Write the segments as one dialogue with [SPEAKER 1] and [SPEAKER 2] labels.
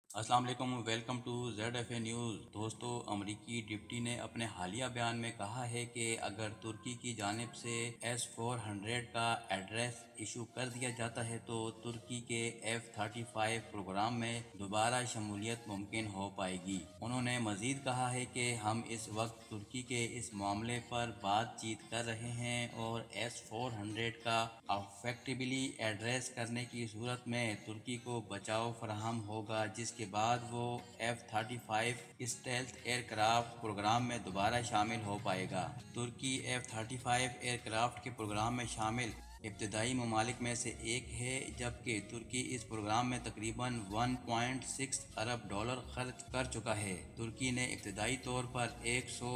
[SPEAKER 1] السلام علیکم، welcome to Z F A news. دوستو، امریکی ڈپٹی نے اپنے حالیہ بیان میں کہا ہے کہ اگر ترکی کی جانب سے S-400 کا ایڈریس ایشو کر دیا جاتا ہے تو ترکی کے F-35 پروگرام میں دوبارہ شمولیت ممکن ہو پائے گی۔ انہوں نے مزید کہا ہے کہ ہم اس وقت ترکی کے اس معاملے پر بات چیت کر رہے ہیں اور S-400 کا افیکٹولی ایڈریس کرنے کی صورت میں ترکی کو بچاؤ فراہم ہوگا، جس کے بعد وہ F-35 stealth year craft programme میں دوبارہ شامل ہو پائے گا۔ ترکی F-35 ایئر کرافٹ کے پروگرام میں شامل ابتدائی ممالک میں سے ایک ہے، جبکہ ترکی اس پروگرام میں تقریباً $1.6 ارب خرچ کر چکا ہے۔ ترکی نے ابتدائی طور پر 100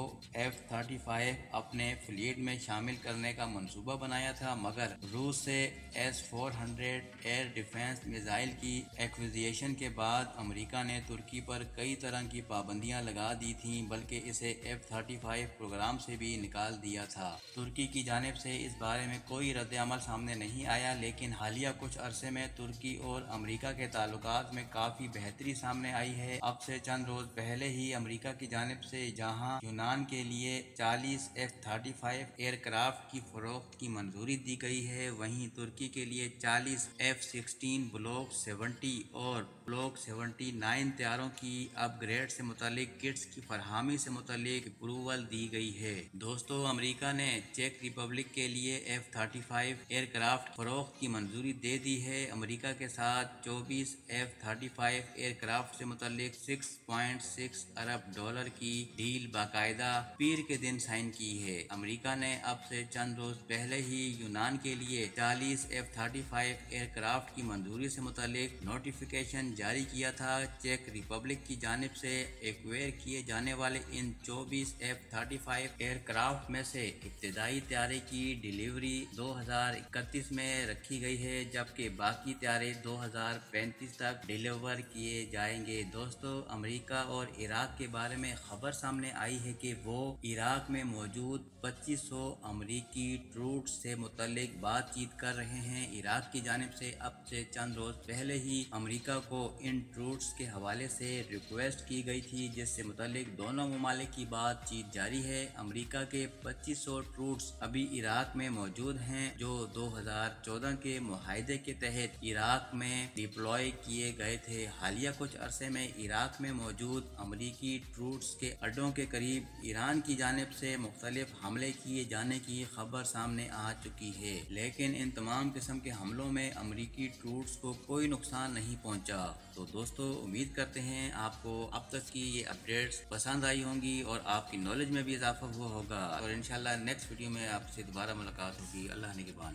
[SPEAKER 1] F-35 اپنے فلیٹ میں شامل کرنے کا منصوبہ بنایا تھا، مگر روس سے S-400 ایئر ڈیفنس میزائل کی ایکوزیشن کے بعد امریکہ نے ترکی پر کئی طرح کی پابندیاں لگا دی تھیں، بلکہ اسے F-35 پروگرام سے بھی نکال دیا تھا۔ ترکی کی جانب سے اس بارے میں کوئی رد عمل سامنے نہیں آیا، لیکن حالیہ کچھ عرصے میں ترکی اور امریکہ کے تعلقات میں کافی بہتری سامنے آئی ہے۔ اب سے چند روز پہلے ہی امریکہ کی جانب سے جہاں یونان کے لیے 40 F-35 ایئر کرافٹ کی فروخت کی منظوری دی گئی ہے، وہیں ترکی کے لیے 40 F-16 بلاک 70 اور بلاک 79 طیاروں کی اپ گریڈ سے متعلق کٹس کی فراہمی سے متعلق اپروول دی گئی ہے۔ دوستو، امریکہ نے چیک ریپبلک کے لیے F-35 ایئر کرافٹ فروخت کی منظوری دے دی ہے۔ امریکہ کے ساتھ 24 F-35 ایئر کرافٹ سے متعلق $6.6 ارب کی ڈیل باقاعدہ پیر کے دن سائن کی ہے۔ امریکہ نے اب سے چند روز پہلے ہی یونان کے لیے 40 F-35 ایئر کرافٹ کی منظوری سے متعلق نوٹیفیکیشن جاری کیا تھا۔ چیک ریپبلک کی جانب سے ایکوائر کیے جانے والے ان 24 F-35 ایئر کرافٹ میں سے ابتدائی طیارے کی ڈیلیوری 2031 میں رکھی گئی ہے، جبکہ باقی طیارے 2035 تک ڈیلیور کیے جائیں گے۔ دوستو، امریکہ اور عراق کے بارے میں خبر سامنے آئی ہے کہ وہ عراق میں موجود 2500 امریکی ٹروپس سے متعلق بات چیت کر رہے ہیں۔ عراق کی جانب سے اب سے چند روز پہلے ہی امریکہ کو ان ٹروپس کے حوالے سے ریکویسٹ کی گئی تھی، جس سے متعلق دونوں ممالک کی بات چیت جاری ہے۔ امریکہ کے 2500 ٹروپس ابھی عراق میں موجود ہیں، جو 2014 کے معاہدے کے تحت عراق میں ڈپلوائے کیے گئے تھے۔ حالیہ کچھ عرصے میں عراق میں موجود امریکی ٹروپس کے اڈوں کے قریب ایران کی جانب سے مختلف حملے کیے جانے کی خبر سامنے آ چکی ہے، لیکن ان تمام قسم کے حملوں میں امریکی ٹروپس کو کوئی نقصان نہیں پہنچا۔ تو دوستو، امید کرتے ہیں آپ کو اب تک کی یہ اپڈیٹس پسند آئی ہوں گی اور آپ کی نالج میں بھی اضافہ ہوا ہوگا، اور انشاءاللہ نیکسٹ ویڈیو میں آپ سے دوبارہ ملاقات ہوگی۔ اللہ نگہبان۔